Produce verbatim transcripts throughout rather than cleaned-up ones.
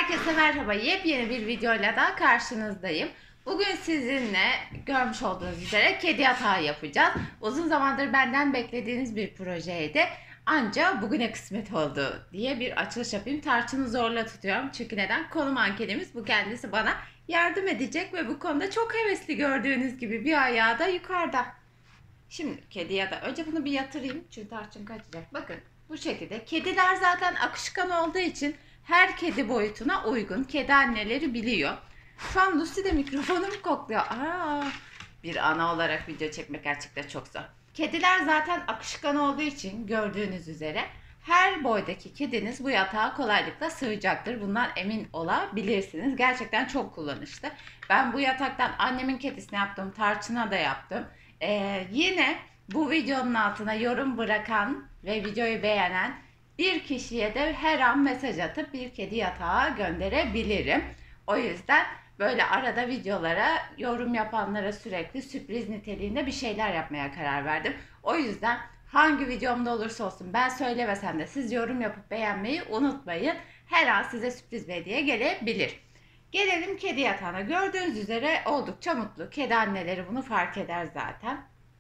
Herkese merhaba. Yepyeni bir videoyla daha karşınızdayım. Bugün sizinle görmüş olduğunuz üzere kedi yatağı yapacağız. Uzun zamandır benden beklediğiniz bir projeydi. Ancak bugüne kısmet oldu diye bir açılış yapayım. Tarçını zorla tutuyorum. Çünkü neden? Konu mankenimiz bu, kendisi bana yardım edecek ve bu konuda çok hevesli, gördüğünüz gibi bir ayağı da yukarıda. Şimdi kedi ya da önce bunu bir yatırayım çünkü tarçın kaçacak. Bakın bu şekilde. Kediler zaten akışkan olduğu için her kedi boyutuna uygun. Kedi anneleri biliyor. Şu an Lucy de mikrofonumu kokluyor. Aa, bir ana olarak video çekmek gerçekten çok zor. Kediler zaten akışkan olduğu için gördüğünüz üzere her boydaki kediniz bu yatağa kolaylıkla sığacaktır. Bundan emin olabilirsiniz. Gerçekten çok kullanışlı. Ben bu yataktan annemin kedisine yaptım. Tarçına da yaptım. Ee, yine bu videonun altına yorum bırakan ve videoyu beğenen bir kişiye de her an mesaj atıp bir kedi yatağı gönderebilirim. O yüzden böyle arada videolara yorum yapanlara sürekli sürpriz niteliğinde bir şeyler yapmaya karar verdim. O yüzden hangi videomda olursa olsun ben söylemesem de siz yorum yapıp beğenmeyi unutmayın. Her an size sürpriz bir hediye gelebilir. Gelelim kedi yatağına. Gördüğünüz üzere oldukça mutlu. Kedi anneleri bunu fark eder zaten.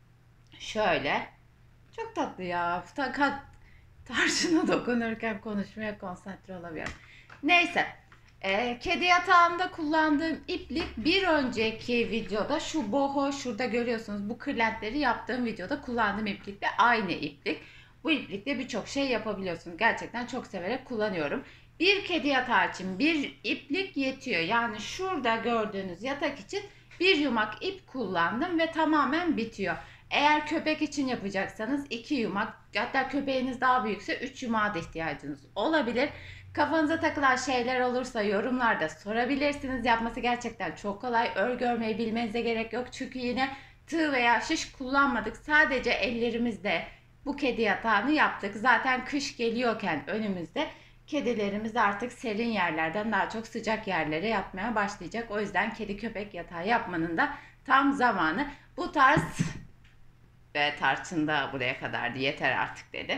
Şöyle. Çok tatlı ya. Fakat tarçına dokunurken konuşmaya konsantre olamıyorum. Neyse. E, kedi yatağında kullandığım iplik bir önceki videoda şu boho şurada görüyorsunuz. Bu kırlentleri yaptığım videoda kullandığım iplikle aynı iplik. Bu iplikle birçok şey yapabiliyorsunuz. Gerçekten çok severek kullanıyorum. Bir kedi yatağı için bir iplik yetiyor. Yani şurada gördüğünüz yatak için bir yumak ip kullandım ve tamamen bitiyor. Eğer köpek için yapacaksanız iki yumak, hatta köpeğiniz daha büyükse üç yumağa da ihtiyacınız olabilir. Kafanıza takılan şeyler olursa yorumlarda sorabilirsiniz. Yapması gerçekten çok kolay. Örgü örmeyi bilmenize gerek yok. Çünkü yine tığ veya şiş kullanmadık. Sadece ellerimizle bu kedi yatağını yaptık. Zaten kış geliyorken önümüzde kedilerimiz artık serin yerlerden daha çok sıcak yerlere yatmaya başlayacak. O yüzden kedi köpek yatağı yapmanın da tam zamanı. Bu tarz ve tarçın da buraya kadardı, yeter artık dedi.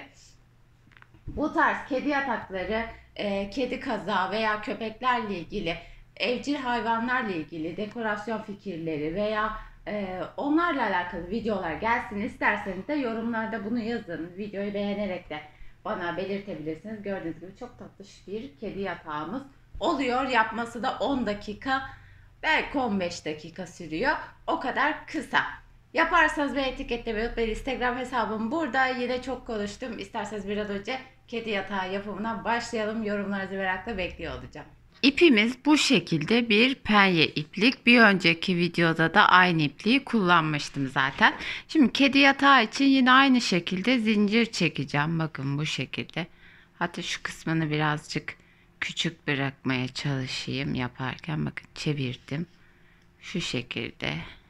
Bu tarz kedi yatakları, e, kedi kazağı veya köpeklerle ilgili, evcil hayvanlarla ilgili dekorasyon fikirleri veya e, onlarla alakalı videolar gelsin isterseniz de yorumlarda bunu yazın. Videoyu beğenerek de bana belirtebilirsiniz. Gördüğünüz gibi çok tatlış bir kedi yatağımız oluyor. Yapması da on dakika, belki on beş dakika sürüyor. O kadar kısa. Yaparsanız beni etiketlemeyi unutmayın. Instagram hesabım burada. Yine çok konuştum. İsterseniz bir an önce kedi yatağı yapımına başlayalım. Yorumlarınızı merakla bekliyor olacağım. İpimiz bu şekilde bir penye iplik. Bir önceki videoda da aynı ipliği kullanmıştım zaten. Şimdi kedi yatağı için yine aynı şekilde zincir çekeceğim. Bakın bu şekilde. Hatta şu kısmını birazcık küçük bırakmaya çalışayım yaparken. Bakın çevirdim. Şu şekilde.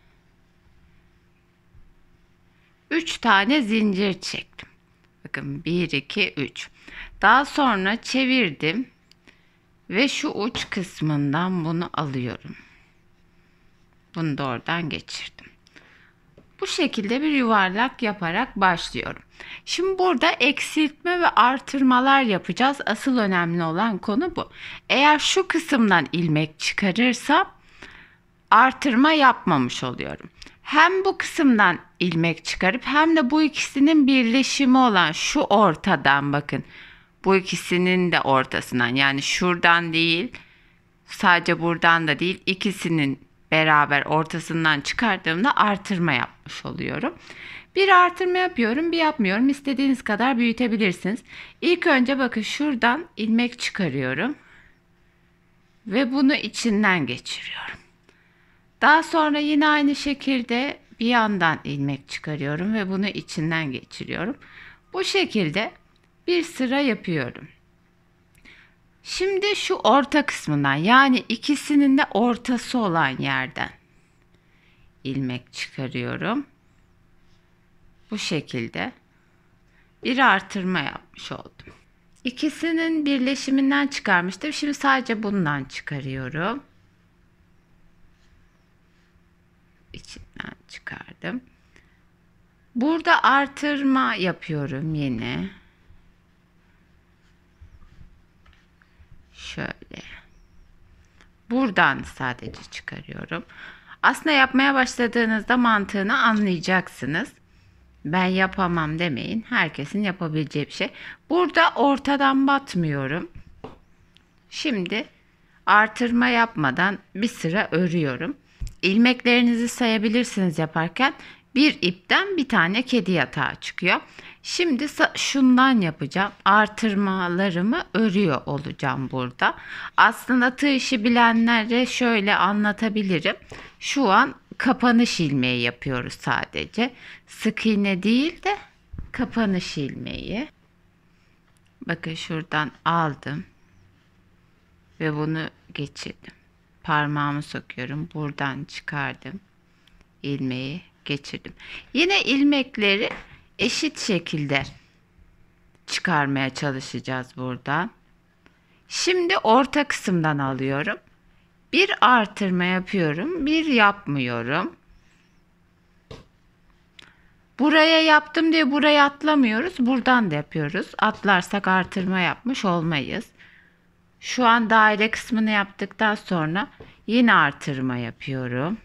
üç tane zincir çektim. Bakın bir iki üç. Daha sonra çevirdim ve şu uç kısmından bunu alıyorum. Bunu da oradan geçirdim. Bu şekilde bir yuvarlak yaparak başlıyorum. Şimdi burada eksiltme ve artırmalar yapacağız. Asıl önemli olan konu bu. Eğer şu kısımdan ilmek çıkarırsam artırma yapmamış oluyorum. Hem bu kısımdan ilmek çıkarıp hem de bu ikisinin birleşimi olan şu ortadan, bakın bu ikisinin de ortasından, yani şuradan değil, sadece buradan da değil, ikisinin beraber ortasından çıkardığımda artırma yapmış oluyorum. Bir artırma yapıyorum, bir yapmıyorum. İstediğiniz kadar büyütebilirsiniz. İlk önce bakın şuradan ilmek çıkarıyorum ve bunu içinden geçiriyorum. Daha sonra yine aynı şekilde bir yandan ilmek çıkarıyorum ve bunu içinden geçiriyorum. Bu şekilde bir sıra yapıyorum. Şimdi şu orta kısmından, yani ikisinin de ortası olan yerden ilmek çıkarıyorum. Bu şekilde bir artırma yapmış oldum. İkisinin birleşiminden çıkarmıştım. Şimdi sadece bundan çıkarıyorum. İçinden çıkardım. Burada artırma yapıyorum yine. Şöyle. buradan sadece çıkarıyorum. Aslında yapmaya başladığınızda mantığını anlayacaksınız. Ben yapamam demeyin. Herkesin yapabileceği bir şey. Burada ortadan batmıyorum. Şimdi artırma yapmadan bir sıra örüyorum. İlmeklerinizi sayabilirsiniz yaparken. Bir ipten bir tane kedi yatağı çıkıyor. Şimdi şundan yapacağım. Artırmalarımı örüyor olacağım burada. Aslında tığ işi bilenlere şöyle anlatabilirim. Şu an kapanış ilmeği yapıyoruz sadece. Sık iğne değil de kapanış ilmeği. Bakın şuradan aldım. Ve bunu geçirdim. Parmağımı sokuyorum. Buradan çıkardım. İlmeği geçirdim. Yine ilmekleri eşit şekilde çıkarmaya çalışacağız buradan. Şimdi orta kısımdan alıyorum. Bir artırma yapıyorum. Bir yapmıyorum. Buraya yaptım diye buraya atlamıyoruz. Buradan da yapıyoruz. Atlarsak artırma yapmış olmayız. Şu an daire kısmını yaptıktan sonra yine artırma yapıyorum.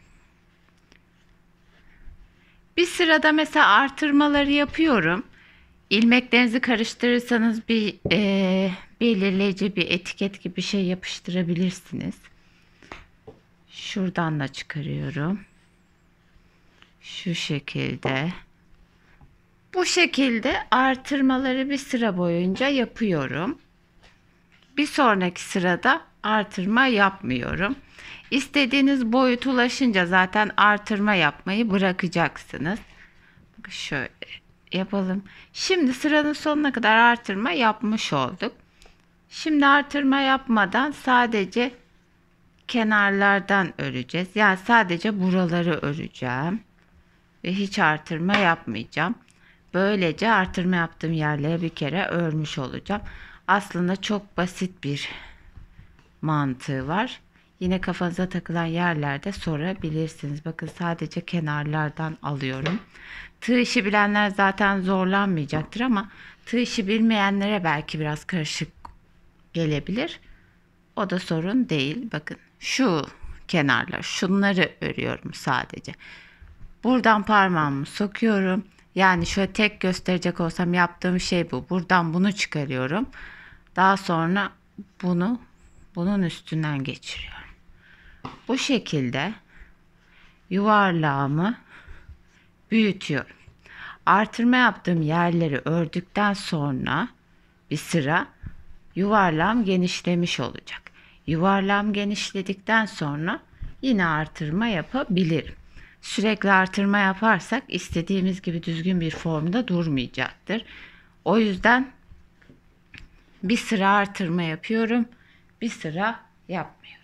Bir sırada mesela artırmaları yapıyorum. İlmeklerinizi karıştırırsanız bir e, belirleyici bir etiket gibi bir şey yapıştırabilirsiniz. Şuradan da çıkarıyorum. Şu şekilde. Bu şekilde artırmaları bir sıra boyunca yapıyorum. Bir sonraki sırada artırma yapmıyorum. İstediğiniz boyut ulaşınca zaten artırma yapmayı bırakacaksınız. Şöyle yapalım. Şimdi sıranın sonuna kadar artırma yapmış olduk. Şimdi artırma yapmadan sadece kenarlardan öreceğiz. Yani sadece buraları öreceğim. Ve hiç artırma yapmayacağım. Böylece artırma yaptığım yerlere bir kere örmüş olacağım. Aslında çok basit bir mantığı var. Yine kafanıza takılan yerlerde sorabilirsiniz. Bakın sadece kenarlardan alıyorum. Tığ işi bilenler zaten zorlanmayacaktır ama tığ işi bilmeyenlere belki biraz karışık gelebilir. O da sorun değil. Bakın şu kenarlar, şunları örüyorum sadece. Buradan parmağımı sokuyorum. Yani şöyle tek gösterecek olsam yaptığım şey bu. Buradan bunu çıkarıyorum. Daha sonra bunu bunun üstünden geçiriyorum. Bu şekilde yuvarlağımı büyütüyorum. Artırma yaptığım yerleri ördükten sonra bir sıra yuvarlağım genişlemiş olacak. Yuvarlağım genişledikten sonra yine artırma yapabilirim. Sürekli artırma yaparsak istediğimiz gibi düzgün bir formda durmayacaktır. O yüzden bir sıra artırma yapıyorum, bir sıra yapmıyorum.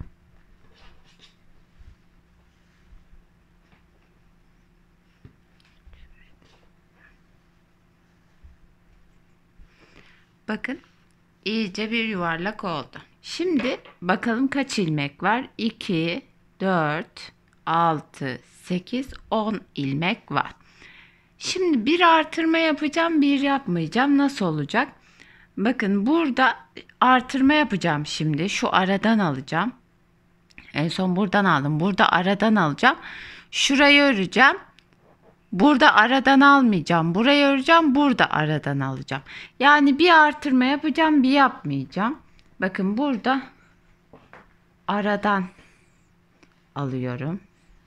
Bakın iyice bir yuvarlak oldu. Şimdi bakalım kaç ilmek var? iki, dört, altı, sekiz, on ilmek var. Şimdi bir artırma yapacağım, bir yapmayacağım. Nasıl olacak? Bakın burada artırma yapacağım şimdi. Şu aradan alacağım. En son buradan aldım. Burada aradan alacağım. Şurayı öreceğim. Burada aradan almayacağım. Burayı öreceğim. Burada aradan alacağım. Yani bir artırma yapacağım, bir yapmayacağım. Bakın burada aradan alıyorum.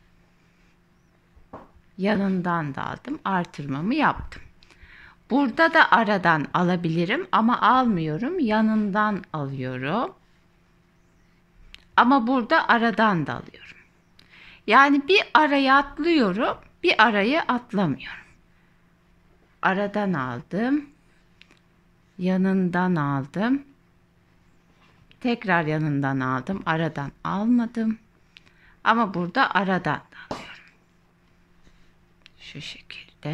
Yanından da aldım. Artırmamı yaptım. Burada da aradan alabilirim ama almıyorum. Yanından alıyorum. Ama burada aradan da alıyorum. Yani bir arayı atlıyorum, bir arayı atlamıyorum. Aradan aldım. Yanından aldım. Tekrar yanından aldım. Aradan almadım. Ama burada aradan da alıyorum. Şu şekilde.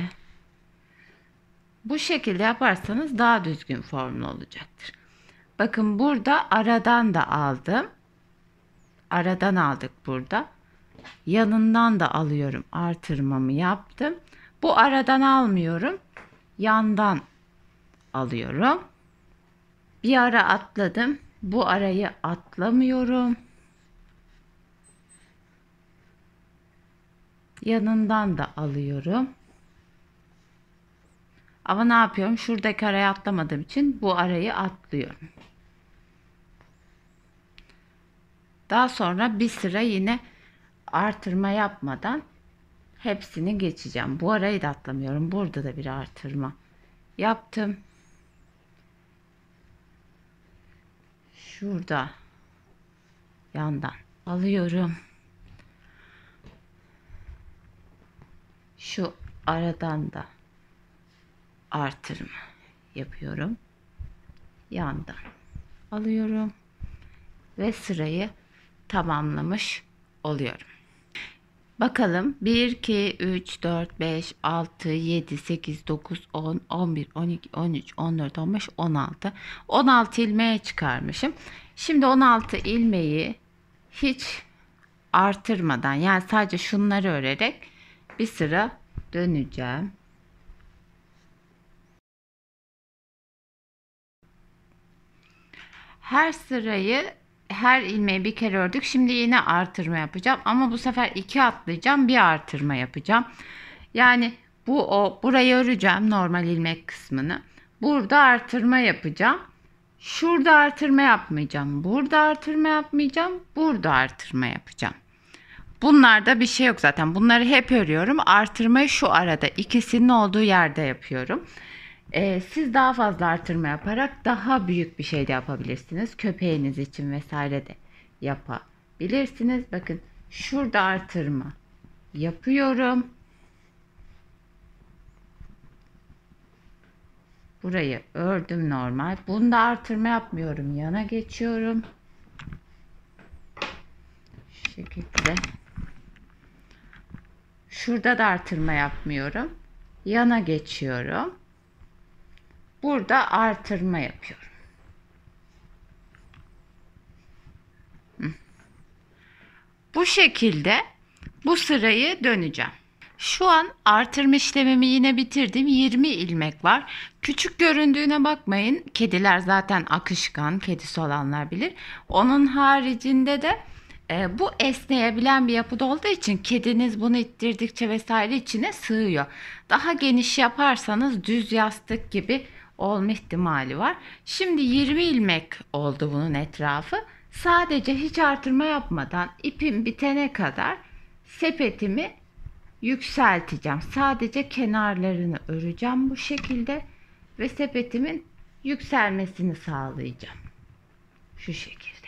Bu şekilde yaparsanız daha düzgün formlu olacaktır. Bakın burada aradan da aldım. Aradan aldık burada. Yanından da alıyorum. Artırmamı yaptım. Bu aradan almıyorum. Yandan alıyorum. Bir ara atladım. Bu arayı atlamıyorum. yanından da alıyorum. Ama ne yapıyorum? Şuradaki arayı atlamadığım için bu arayı atlıyorum. Daha sonra bir sıra yine artırma yapmadan hepsini geçeceğim. Bu arayı da atlamıyorum. Burada da bir artırma yaptım. Şurada yandan alıyorum. Şu aradan da artırma yapıyorum. Yandan alıyorum ve sırayı tamamlamış oluyorum. Bakalım bir, iki, üç, dört, beş, altı, yedi, sekiz, dokuz, on, on bir, on iki, on üç, on dört, on beş, on altı. on altı ilmeğe çıkarmışım. Şimdi on altı ilmeği hiç artırmadan, yani sadece şunları örerek bir sıra döneceğim. Her sırayı, her ilmeği bir kere ördük. Şimdi yine artırma yapacağım. Ama bu sefer iki atlayacağım. Bir artırma yapacağım. Yani bu o burayı öreceğim, normal ilmek kısmını. Burada artırma yapacağım. Şurada artırma yapmayacağım. Burada artırma yapmayacağım. Burada artırma yapacağım. Bunlarda bir şey yok zaten. Bunları hep örüyorum. Artırmayı şu arada, ikisinin olduğu yerde yapıyorum. Ee, siz daha fazla artırma yaparak daha büyük bir şey de yapabilirsiniz. Köpeğiniz için vesaire de yapabilirsiniz. Bakın şurada artırma yapıyorum. Burayı ördüm normal. Bunda artırma yapmıyorum. Yana geçiyorum. Şu şekilde. Şurada da artırma yapmıyorum. Yana geçiyorum. Burada artırma yapıyorum. Bu şekilde bu sırayı döneceğim. Şu an artırma işlemimi yine bitirdim. yirmi ilmek var. Küçük göründüğüne bakmayın. Kediler zaten akışkan. Kedisi olanlar bilir. Onun haricinde de e, bu esneyebilen bir yapıda olduğu için kediniz bunu ittirdikçe vesaire içine sığıyor. Daha geniş yaparsanız düz yastık gibi olma ihtimali var. Şimdi yirmi ilmek oldu bunun etrafı. Sadece hiç artırma yapmadan ipim bitene kadar sepetimi yükselteceğim. Sadece kenarlarını öreceğim bu şekilde ve sepetimin yükselmesini sağlayacağım. Şu şekilde.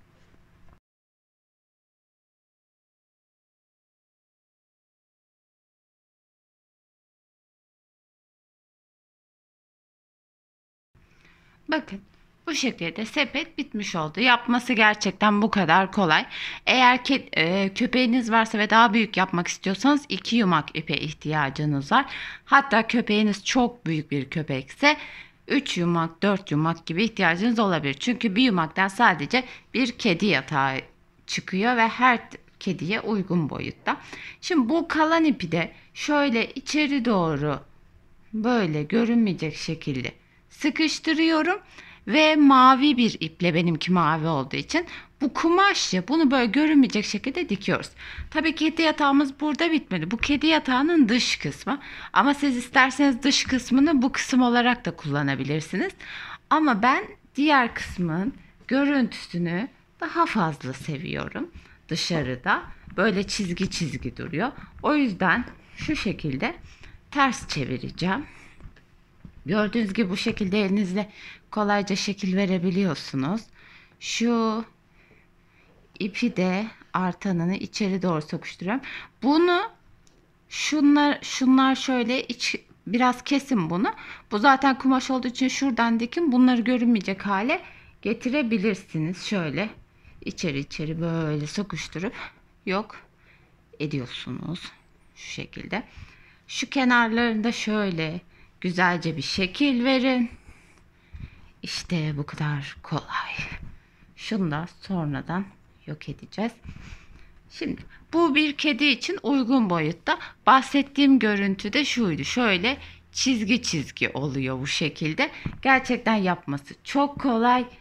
Bakın bu şekilde sepet bitmiş oldu. Yapması gerçekten bu kadar kolay. Eğer ki e, köpeğiniz varsa ve daha büyük yapmak istiyorsanız iki yumak ipe ihtiyacınız var. Hatta köpeğiniz çok büyük bir köpekse üç yumak, dört yumak gibi ihtiyacınız olabilir. Çünkü bir yumaktan sadece bir kedi yatağı çıkıyor ve her kediye uygun boyutta. Şimdi bu kalan ipi de şöyle içeri doğru böyle görünmeyecek şekilde sıkıştırıyorum ve mavi bir iple, benimki mavi olduğu için bu kumaşla bunu böyle görünmeyecek şekilde dikiyoruz. Tabii kedi yatağımız burada bitmedi. Bu kedi yatağının dış kısmı. Ama siz isterseniz dış kısmını bu kısım olarak da kullanabilirsiniz. Ama ben diğer kısmın görüntüsünü daha fazla seviyorum. Dışarıda böyle çizgi çizgi duruyor. O yüzden şu şekilde ters çevireceğim. Gördüğünüz gibi bu şekilde elinizle kolayca şekil verebiliyorsunuz. Şu ipi de artanını içeri doğru sokuşturuyorum. Bunu şunlar şunlar şöyle iç biraz kesin bunu. Bu zaten kumaş olduğu için şuradan dikin. Bunları görünmeyecek hale getirebilirsiniz. Şöyle içeri içeri böyle sokuşturup yok ediyorsunuz. Şu şekilde. Şu kenarlarında şöyle güzelce bir şekil verin. İşte bu kadar kolay. Şunu da sonradan yok edeceğiz. Şimdi bu bir kedi için uygun boyutta. Bahsettiğim görüntü de şuydu. Şöyle çizgi çizgi oluyor bu şekilde. Gerçekten yapması çok kolay.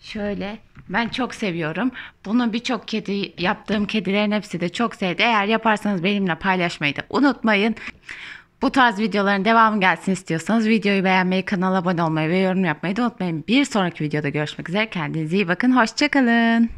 Şöyle, ben çok seviyorum. Bunu birçok kedi, yaptığım kedilerin hepsi de çok sevdi. Eğer yaparsanız benimle paylaşmayı da unutmayın. Bu tarz videoların devamı gelsin istiyorsanız videoyu beğenmeyi, kanala abone olmayı ve yorum yapmayı da unutmayın. Bir sonraki videoda görüşmek üzere. Kendinize iyi bakın. Hoşça kalın.